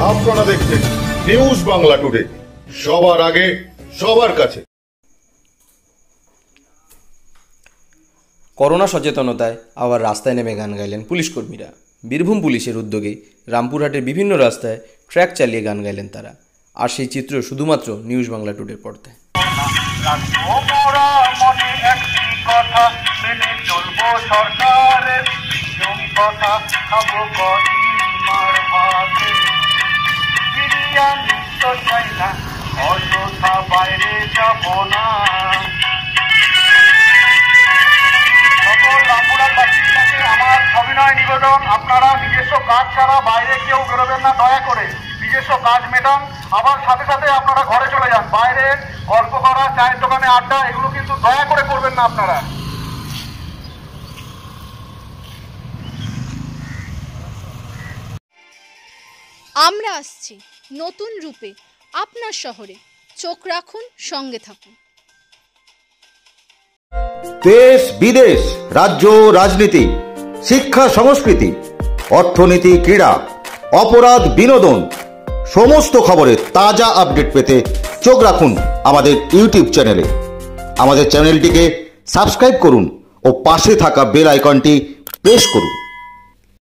আপনারা দেখছেন news Bangla today, সবার আগে সবার কাছে। করোনা সচেতনতায় আবার রাস্তায় নেমে গান গাইলেন পুলিশ কর্মীরা। বীরভূম পুলিশের উদ্যোগে রামপুরহাটের বিভিন্ন রাস্তায় ট্র্যাক চালিয়ে গান গাইলেন তারা। আর সেই চিত্র শুধুমাত্র নিউজ বাংলা টুডের পর্দায়। বাইরে যাব না, আমার সবিনয় নিবেদন, আপনারা নিজস্ব কাজ ছাড়া বাইরে কেউ বেরোবেন না, দয়া করে নিজস্ব কাজ মেটান। আবার সাথে সাথে আপনারা ঘরে চলে যান। বাইরে গল্প করা, চায়ের দোকানে আড্ডা, এগুলো কিন্তু দয়া করে করবেন না আপনারা। আমরা আসছি নতুন রূপে আপনার শহরে, চোখ রাখুন, সঙ্গে থাকুন। দেশ বিদেশ, রাজ্য রাজনীতি, শিক্ষা সংস্কৃতি, অর্থনীতি, ক্রীড়া, অপরাধ, বিনোদন, সমস্ত খবরের তাজা আপডেট পেতে চোখ রাখুন আমাদের ইউটিউব চ্যানেলে। আমাদের চ্যানেলটিকে সাবস্ক্রাইব করুন ও পাশে থাকা বেল আইকনটি প্রেস করুন।